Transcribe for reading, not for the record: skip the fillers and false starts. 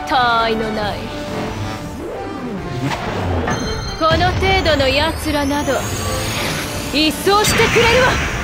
他愛のないこの程度の奴らなど一掃してくれるわ。